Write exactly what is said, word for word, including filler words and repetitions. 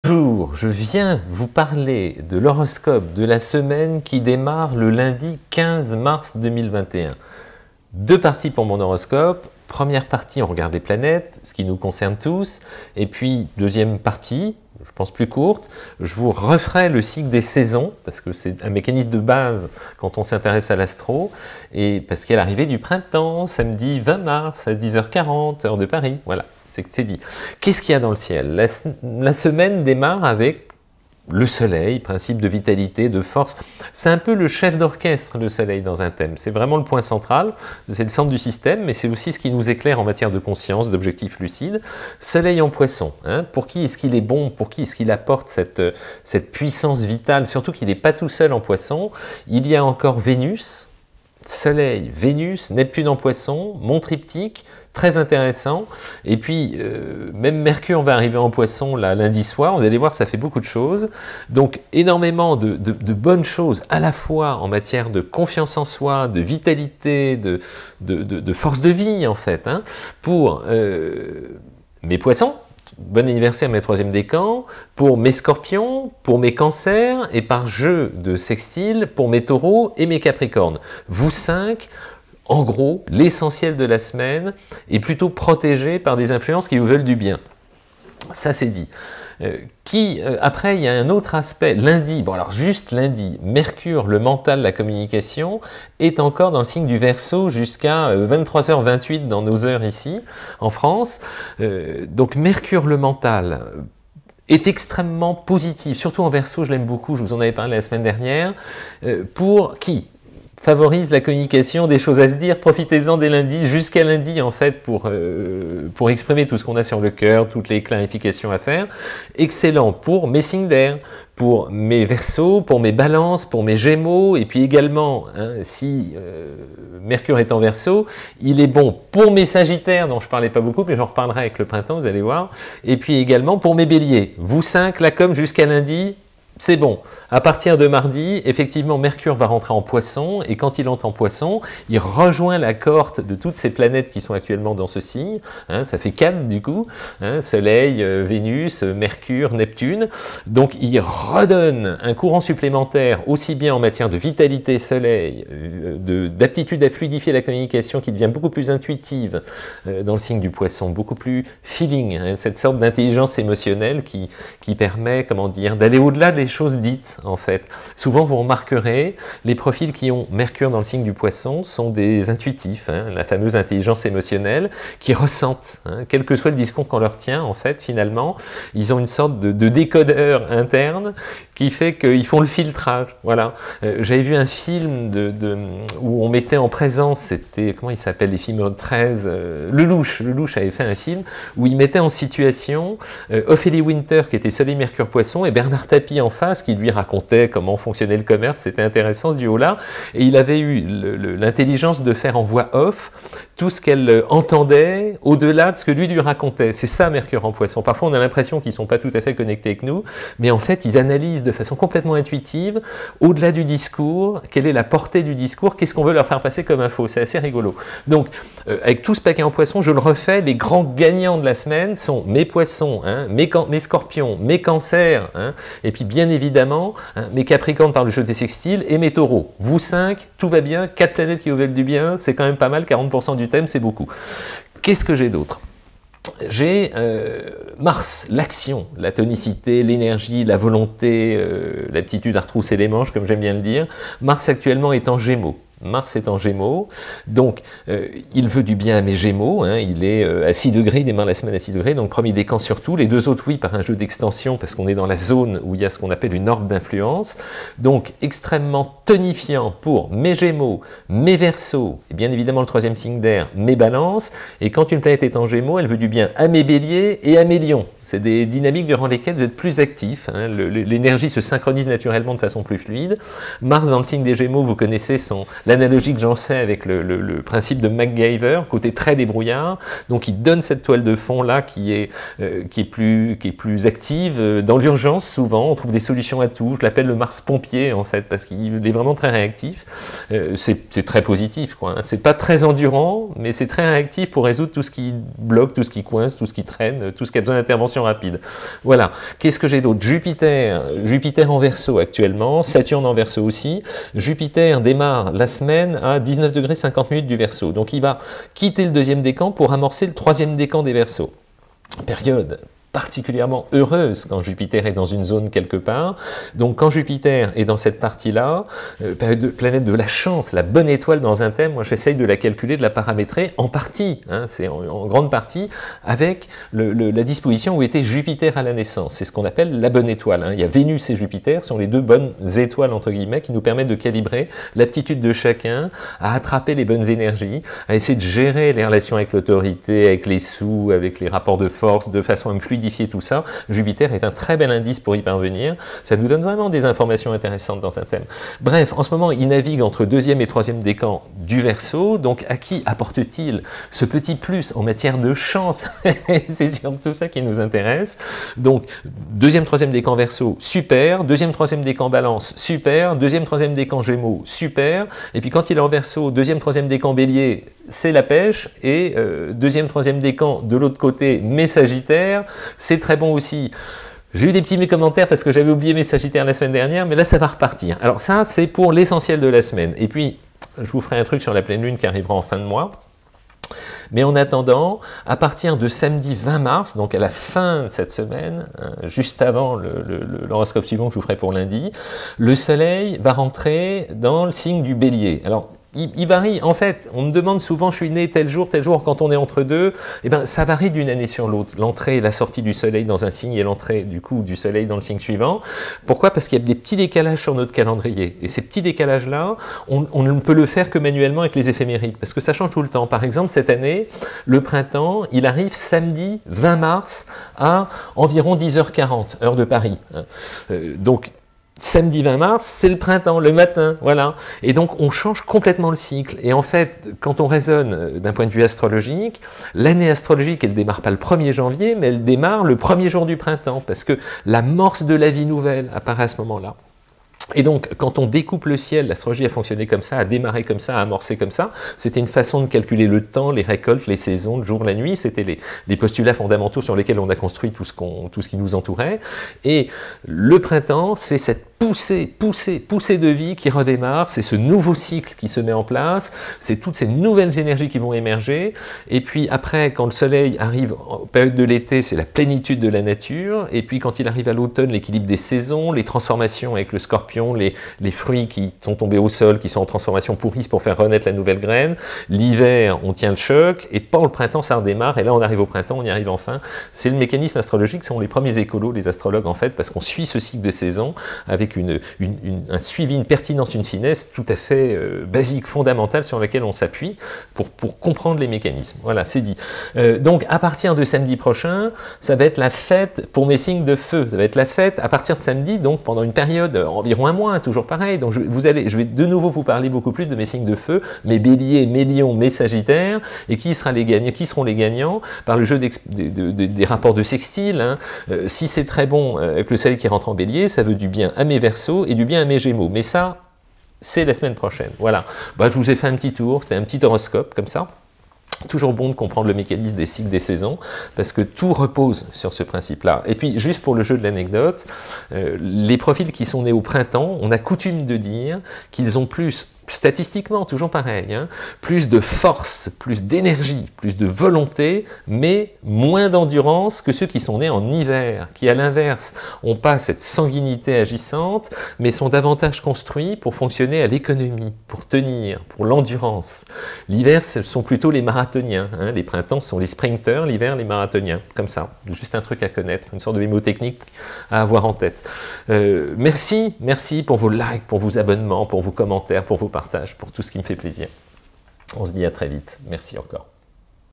Bonjour, je viens vous parler de l'horoscope de la semaine qui démarre le lundi quinze mars deux mille vingt et un. Deux parties pour mon horoscope. Première partie, on regarde les planètes, ce qui nous concerne tous. Et puis, deuxième partie, je pense plus courte, je vous referai le cycle des saisons, parce que c'est un mécanisme de base quand on s'intéresse à l'astro, et parce qu'il y a l'arrivée du printemps, samedi vingt mars à dix heures quarante, heure de Paris, voilà. C'est dit. Qu'est-ce qu'il y a dans le ciel? la, la semaine démarre avec le soleil, principe de vitalité, de force. C'est un peu le chef d'orchestre, le soleil, dans un thème. C'est vraiment le point central, c'est le centre du système, mais c'est aussi ce qui nous éclaire en matière de conscience, d'objectifs lucides. Soleil en poisson, hein, pour qui est-ce qu'il est bon, pour qui est-ce qu'il apporte cette, cette puissance vitale, surtout qu'il n'est pas tout seul en poisson. Il y a encore Vénus, Soleil, Vénus, Neptune en poisson, mon triptyque, très intéressant. Et puis, euh, même Mercure va arriver en poisson là, lundi soir, vous allez voir, ça fait beaucoup de choses. Donc, énormément de, de, de bonnes choses, à la fois en matière de confiance en soi, de vitalité, de, de, de, de force de vie, en fait, hein, pour euh, mes poissons. Bon anniversaire mes troisième décan, pour mes scorpions, pour mes cancers, et par jeu de sextile, pour mes taureaux et mes capricornes. Vous cinq, en gros, l'essentiel de la semaine est plutôt protégé par des influences qui vous veulent du bien. Ça, c'est dit. Euh, qui, euh, après, il y a un autre aspect. Lundi, bon alors juste lundi, Mercure, le mental, la communication, est encore dans le signe du Verseau jusqu'à euh, vingt-trois heures vingt-huit dans nos heures ici, en France. Euh, donc Mercure, le mental, est extrêmement positif, surtout en Verseau, je l'aime beaucoup, je vous en avais parlé la semaine dernière, euh, pour qui favorise la communication, des choses à se dire, profitez-en dès lundi, jusqu'à lundi en fait, pour, euh, pour exprimer tout ce qu'on a sur le cœur, toutes les clarifications à faire. Excellent pour mes signes d'air, pour mes Verseaux, pour mes balances, pour mes Gémeaux, et puis également, hein, si euh, Mercure est en Verseau, il est bon pour mes Sagittaires, dont je ne parlais pas beaucoup, mais j'en reparlerai avec le printemps, vous allez voir, et puis également pour mes Béliers. Vous cinq, la com jusqu'à lundi, c'est bon. À partir de mardi, effectivement, Mercure va rentrer en Poisson, et quand il entre en Poisson, il rejoint la cohorte de toutes ces planètes qui sont actuellement dans ce signe. Hein, ça fait quatre du coup, hein, Soleil, euh, Vénus, Mercure, Neptune. Donc il redonne un courant supplémentaire, aussi bien en matière de vitalité Soleil, euh, d'aptitude à fluidifier la communication qui devient beaucoup plus intuitive euh, dans le signe du Poisson, beaucoup plus feeling, hein, cette sorte d'intelligence émotionnelle qui, qui permet, comment dire, d'aller au-delà des choses dites, en fait. Souvent, vous remarquerez, les profils qui ont Mercure dans le signe du Poisson sont des intuitifs, hein, la fameuse intelligence émotionnelle, qui ressentent, hein, quel que soit le discours qu'on leur tient, en fait, finalement, ils ont une sorte de, de décodeur interne qui fait qu'ils font le filtrage, voilà. Euh, J'avais vu un film de, de, où on mettait en présence, c'était, comment il s'appelle, les films treize, euh, Lelouch, Lelouch avait fait un film où il mettait en situation euh, Ophélie Winter, qui était Soleil, Mercure, Poisson, et Bernard Tapie en face, qui lui racontait comment fonctionnait le commerce, c'était intéressant ce duo-là, et il avait eu l'intelligence de faire en voix off tout ce qu'elle entendait au-delà de ce que lui lui racontait. C'est ça Mercure en Poisson. Parfois on a l'impression qu'ils ne sont pas tout à fait connectés avec nous, mais en fait ils analysent de façon complètement intuitive, au-delà du discours, quelle est la portée du discours, qu'est-ce qu'on veut leur faire passer comme info, c'est assez rigolo. Donc euh, avec tout ce paquet en Poisson, je le refais, les grands gagnants de la semaine sont mes Poissons, hein, mes, mes Scorpions, mes Cancers, hein, et puis bien évidemment, hein, mes Capricornes par le jeu des sextiles et mes Taureaux. Vous cinq, tout va bien, quatre planètes qui vous veulent du bien, c'est quand même pas mal, quarante pour cent du thème, c'est beaucoup. Qu'est-ce que j'ai d'autre? J'ai euh, Mars, l'action, la tonicité, l'énergie, la volonté, euh, l'aptitude à retrousser les manches, comme j'aime bien le dire. Mars actuellement est en Gémeaux. Mars est en Gémeaux, donc euh, il veut du bien à mes Gémeaux, hein, il est euh, à six degrés, il démarre la semaine à six degrés, donc premier décan surtout, les deux autres oui par un jeu d'extension, parce qu'on est dans la zone où il y a ce qu'on appelle une orbe d'influence, donc extrêmement tonifiant pour mes Gémeaux, mes Verseaux, et bien évidemment le troisième signe d'air, mes Balances, et quand une planète est en Gémeaux, elle veut du bien à mes Béliers et à mes Lions. C'est des dynamiques durant lesquelles vous êtes plus actifs, hein, l'énergie se synchronise naturellement de façon plus fluide. Mars dans le signe des Gémeaux, vous connaissez son... La l'analogie que j'en fais avec le, le, le principe de MacGyver, côté très débrouillard, donc il donne cette toile de fond là qui est, euh, qui est, plus, qui est plus active. Dans l'urgence, souvent, on trouve des solutions à tout. Je l'appelle le Mars pompier, en fait, parce qu'il est vraiment très réactif. Euh, c'est très positif, quoi. Hein. C'est pas très endurant, mais c'est très réactif pour résoudre tout ce qui bloque, tout ce qui coince, tout ce qui traîne, tout ce qui a besoin d'intervention rapide. Voilà. Qu'est-ce que j'ai d'autre? Jupiter, Jupiter en Verseau actuellement, Saturne en Verseau aussi. Jupiter démarre la semaine à dix-neuf degrés cinquante minutes du Verseau. Donc il va quitter le deuxième décan pour amorcer le troisième décan des Verseaux. Période particulièrement heureuse quand Jupiter est dans une zone quelque part. Donc quand Jupiter est dans cette partie-là, euh, planète de la chance, la bonne étoile dans un thème, moi j'essaye de la calculer, de la paramétrer en partie, hein, c'est en, en grande partie, avec le, le, la disposition où était Jupiter à la naissance. C'est ce qu'on appelle la bonne étoile. Hein. Il y a Vénus et Jupiter, sont les deux bonnes étoiles, entre guillemets, qui nous permettent de calibrer l'aptitude de chacun à attraper les bonnes énergies, à essayer de gérer les relations avec l'autorité, avec les sous, avec les rapports de force, de façon à me fluidifier tout ça. Jupiter est un très bel indice pour y parvenir. Ça nous donne vraiment des informations intéressantes dans un thème. Bref, en ce moment, il navigue entre deuxième et troisième décan du Verseau. Donc, à qui apporte-t-il ce petit plus en matière de chance? C'est surtout ça qui nous intéresse. Donc, deuxième, troisième décan Verseau, super. Deuxième, troisième décan Balance, super. Deuxième, troisième décan Gémeaux, super. Et puis, quand il est en Verseau, deuxième, troisième décan Bélier, c'est la pêche. Et euh, deuxième, troisième décan de l'autre côté, mes Sagittaires, c'est très bon aussi. J'ai eu des petits commentaires parce que j'avais oublié mes Sagittaires la semaine dernière, mais là ça va repartir. Alors ça, c'est pour l'essentiel de la semaine. Et puis, je vous ferai un truc sur la pleine lune qui arrivera en fin de mois. Mais en attendant, à partir de samedi vingt mars, donc à la fin de cette semaine, hein, juste avant l'horoscope suivant que je vous ferai pour lundi, le Soleil va rentrer dans le signe du Bélier. Alors, Il, il varie, en fait, on me demande souvent, je suis né tel jour, tel jour, quand on est entre deux, eh ben, ça varie d'une année sur l'autre, l'entrée et la sortie du soleil dans un signe et l'entrée, du coup, du soleil dans le signe suivant. Pourquoi? Parce qu'il y a des petits décalages sur notre calendrier, et ces petits décalages-là, on, on ne peut le faire que manuellement avec les éphémérides, parce que ça change tout le temps. Par exemple, cette année, le printemps, il arrive samedi vingt mars à environ dix heures quarante, heure de Paris. Euh, donc, samedi vingt mars, c'est le printemps, le matin, voilà. Et donc, on change complètement le cycle. Et en fait, quand on raisonne d'un point de vue astrologique, l'année astrologique, elle ne démarre pas le premier janvier, mais elle démarre le premier jour du printemps, parce que l'amorce de la vie nouvelle apparaît à ce moment-là. Et donc, quand on découpe le ciel, l'astrologie a fonctionné comme ça, a démarré comme ça, a amorcé comme ça. C'était une façon de calculer le temps, les récoltes, les saisons, le jour, la nuit. C'était les, les postulats fondamentaux sur lesquels on a construit tout ce, qu'on, tout ce qui nous entourait. Et le printemps, c'est cette poussée, poussée, poussée de vie qui redémarre. C'est ce nouveau cycle qui se met en place. C'est toutes ces nouvelles énergies qui vont émerger. Et puis après, quand le soleil arrive en période de l'été, c'est la plénitude de la nature. Et puis quand il arrive à l'automne, l'équilibre des saisons, les transformations avec le scorpion, Les, les fruits qui sont tombés au sol, qui sont en transformation pourrissent pour faire renaître la nouvelle graine. L'hiver, on tient le choc, et pas le printemps, ça redémarre, et là on arrive au printemps, on y arrive enfin. C'est le mécanisme astrologique, ce sont les premiers écolos, les astrologues en fait, parce qu'on suit ce cycle de saison avec une, une, une, un suivi, une pertinence, une finesse tout à fait euh, basique, fondamentale, sur laquelle on s'appuie pour, pour comprendre les mécanismes. Voilà, c'est dit. Euh, donc à partir de samedi prochain, ça va être la fête pour mes signes de feu. Ça va être la fête à partir de samedi, donc pendant une période environ un mois, toujours pareil. Donc je, vous allez, je vais de nouveau vous parler beaucoup plus de mes signes de feu, mes béliers, mes lions, mes sagittaires, et qui, sera les gagnants, qui seront les gagnants par le jeu de, de, de, des rapports de sextile. Hein. Euh, si c'est très bon euh, avec le soleil qui rentre en bélier, ça veut du bien à mes verseaux et du bien à mes gémeaux. Mais ça, c'est la semaine prochaine. Voilà. Bah, je vous ai fait un petit tour, c'est un petit horoscope comme ça. Toujours bon de comprendre le mécanisme des cycles des saisons, parce que tout repose sur ce principe-là. Et puis, juste pour le jeu de l'anecdote, euh, les profils qui sont nés au printemps, on a coutume de dire qu'ils ont plus, statistiquement, toujours pareil, hein, plus de force, plus d'énergie, plus de volonté, mais moins d'endurance que ceux qui sont nés en hiver, qui à l'inverse n'ont pas cette sanguinité agissante, mais sont davantage construits pour fonctionner à l'économie, pour tenir, pour l'endurance. L'hiver, ce sont plutôt les marathoniens, hein, les printemps sont les sprinters, l'hiver les marathoniens, comme ça, juste un truc à connaître, une sorte de mémotechnique à avoir en tête. Euh, merci, merci pour vos likes, pour vos abonnements, pour vos commentaires, pour vos partage, pour tout ce qui me fait plaisir. On se dit à très vite. Merci encore.